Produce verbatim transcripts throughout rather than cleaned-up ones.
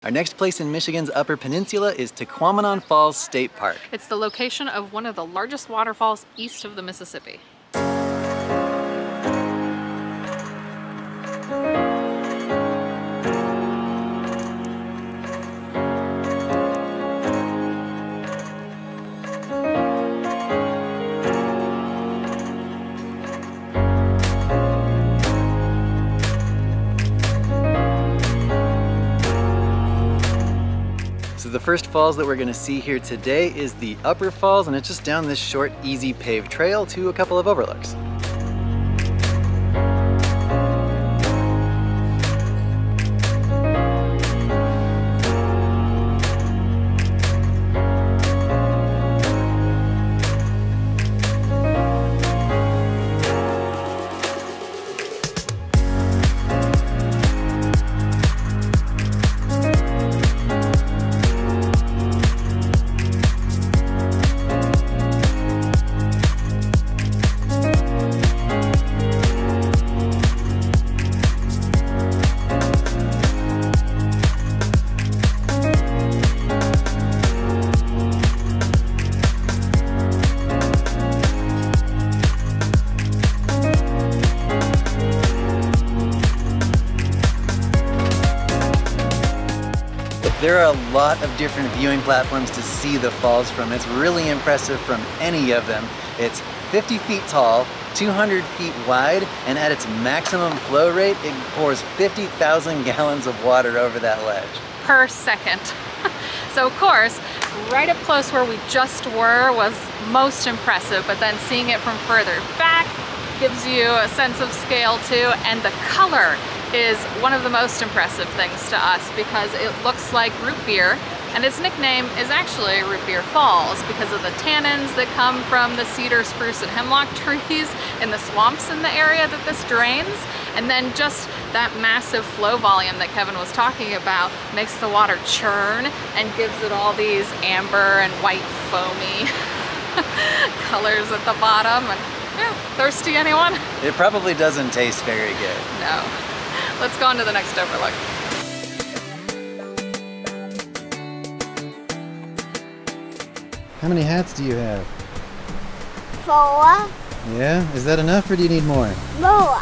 Our next place in Michigan's Upper Peninsula is Tahquamenon Falls State Park. It's the location of one of the largest waterfalls east of the Mississippi. So the first falls that we're going to see here today is the Upper Falls, and it's just down this short, easy paved trail to a couple of overlooks. There are a lot of different viewing platforms to see the falls from. It's really impressive from any of them. It's fifty feet tall, two hundred feet wide, and at its maximum flow rate, it pours fifty thousand gallons of water over that ledge. Per second. So of course, right up close where we just were was most impressive, but then seeing it from further back gives you a sense of scale too, and the color is one of the most impressive things to us because it looks like root beer, and its nickname is actually Root Beer Falls because of the tannins that come from the cedar, spruce, and hemlock trees in the swamps in the area that this drains, and then just that massive flow volume that Kevin was talking about makes the water churn and gives it all these amber and white foamy colors at the bottom. And yeah, thirsty anyone? It probably doesn't taste very good. No. Let's go on to the next overlook. How many hats do you have? Four. Yeah? Is that enough or do you need more? More.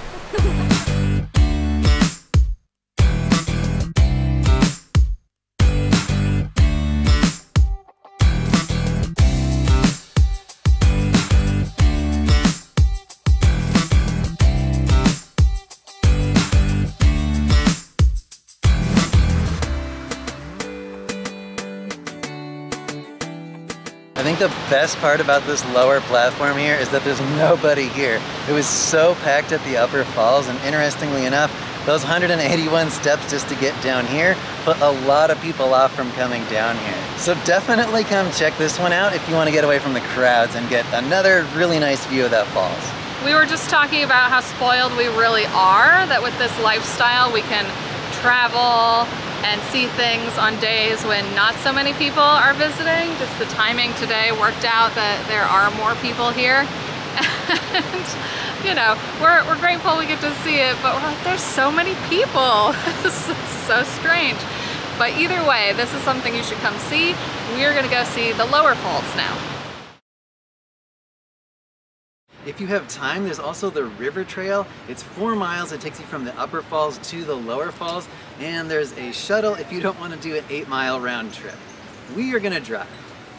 I think the best part about this lower platform here is that there's nobody here. It was so packed at the Upper Falls, and interestingly enough, those one hundred eighty-one steps just to get down here put a lot of people off from coming down here. So definitely come check this one out if you want to get away from the crowds and get another really nice view of that falls. We were just talking about how spoiled we really are, that with this lifestyle we can travel and see things on days when not so many people are visiting. Just the timing today worked out that there are more people here. And, you know, we're, we're grateful we get to see it, but we're like, there's so many people. This is so strange. But either way, this is something you should come see. We're gonna go see the lower falls now. If you have time, there's also the river trail. It's four miles. It takes you from the Upper Falls to the Lower Falls. And there's a shuttle if you don't want to do an eight mile round trip. We are gonna drive.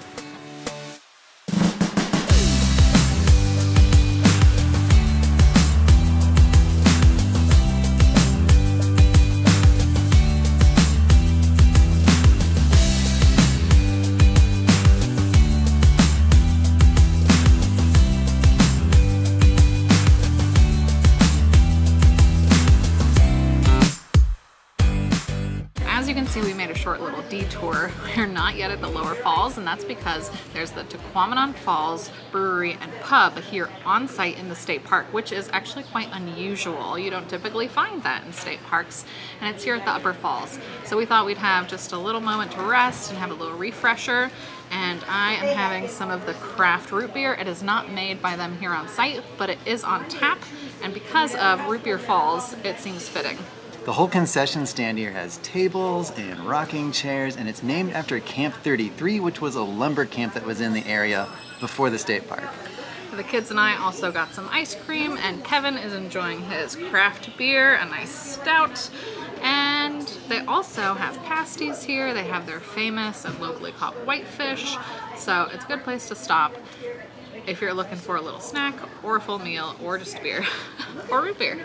As you can see, we made a short little detour. We're not yet at the Lower Falls, and that's because there's the Tahquamenon Falls Brewery and Pub here on site in the state park, which is actually quite unusual. You don't typically find that in state parks, and it's here at the Upper Falls. So we thought we'd have just a little moment to rest and have a little refresher, and I am having some of the craft root beer. It is not made by them here on site, but it is on tap, and because of Root Beer Falls, it seems fitting. The whole concession stand here has tables and rocking chairs, and it's named after Camp thirty-three, which was a lumber camp that was in the area before the state park. The kids and I also got some ice cream, and Kevin is enjoying his craft beer, a nice stout. And they also have pasties here. They have their famous and locally caught whitefish. So it's a good place to stop if you're looking for a little snack or a full meal or just beer or root beer.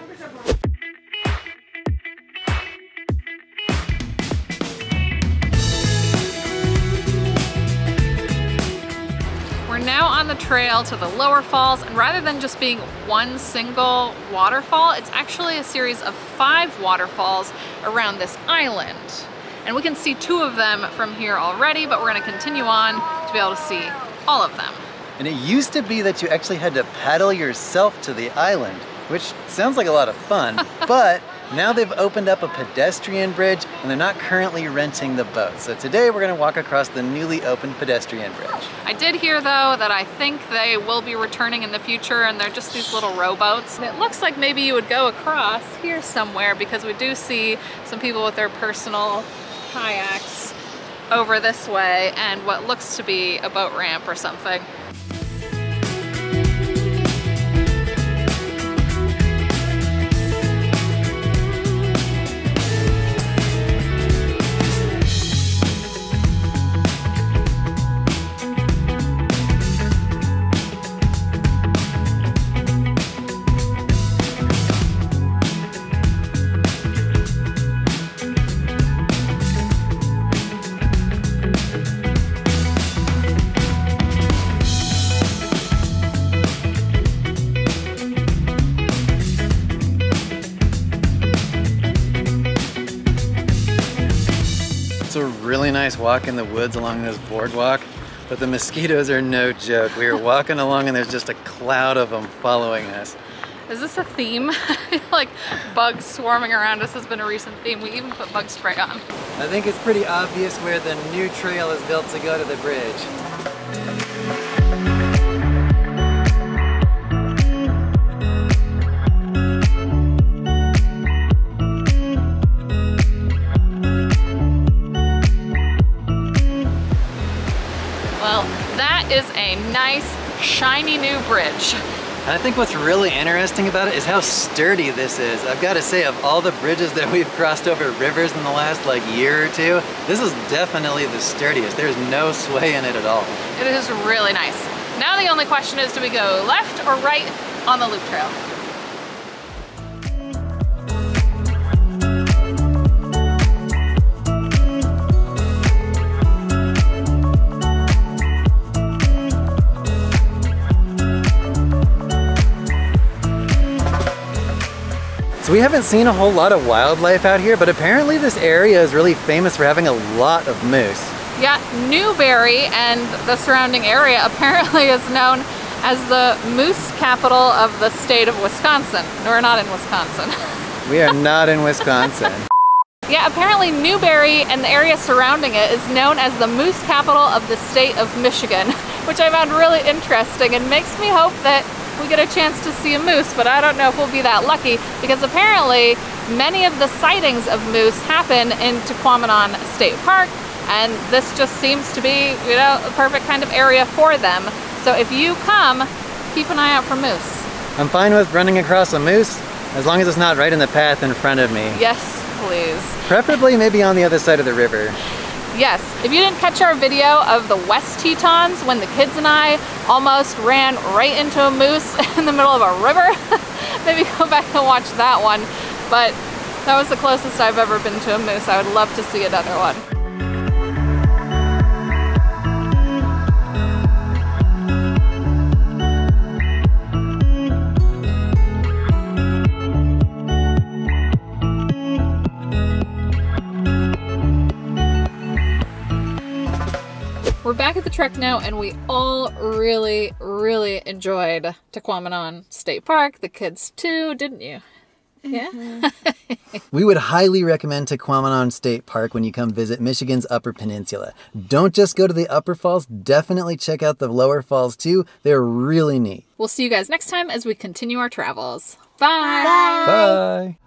We're now on the trail to the lower falls, and rather than just being one single waterfall, it's actually a series of five waterfalls around this island. And we can see two of them from here already, but we're gonna continue on to be able to see all of them. And it used to be that you actually had to paddle yourself to the island, which sounds like a lot of fun, but now they've opened up a pedestrian bridge and they're not currently renting the boat. So today we're gonna walk across the newly opened pedestrian bridge. I did hear though that I think they will be returning in the future, and they're just these little rowboats. It looks like maybe you would go across here somewhere, because we do see some people with their personal kayaks over this way and what looks to be a boat ramp or something. It's a really nice walk in the woods along this boardwalk, but the mosquitoes are no joke. We were walking along and there's just a cloud of them following us. Is this a theme? Like bugs swarming around us has been a recent theme. We even put bug spray on. I think it's pretty obvious where the new trail is built to go to the bridge. Well, that is a nice, shiny new bridge. And I think what's really interesting about it is how sturdy this is. I've got to say, of all the bridges that we've crossed over rivers in the last like year or two, this is definitely the sturdiest. There's no sway in it at all. It is really nice. Now the only question is, do we go left or right on the loop trail? So we haven't seen a whole lot of wildlife out here, but apparently this area is really famous for having a lot of moose. Yeah, Newberry and the surrounding area apparently is known as the moose capital of the state of Wisconsin. No, we're not in Wisconsin. We are not in Wisconsin. Yeah, apparently Newberry and the area surrounding it is known as the moose capital of the state of Michigan, which I found really interesting and makes me hope that we get a chance to see a moose, but I don't know if we'll be that lucky, because apparently many of the sightings of moose happen in Tahquamenon State Park, and this just seems to be, you know, a perfect kind of area for them. So if you come, keep an eye out for moose. I'm fine with running across a moose, as long as it's not right in the path in front of me. Yes, please. Preferably maybe on the other side of the river. Yes, if you didn't catch our video of the West Tetons when the kids and I almost ran right into a moose in the middle of a river, maybe go back and watch that one. But that was the closest I've ever been to a moose. I would love to see another one. We're back at the trek now, and we all really, really enjoyed Tahquamenon State Park. The kids too, didn't you? Yeah? We would highly recommend Tahquamenon State Park when you come visit Michigan's Upper Peninsula. Don't just go to the Upper Falls, definitely check out the Lower Falls too. They're really neat. We'll see you guys next time as we continue our travels. Bye! Bye. Bye!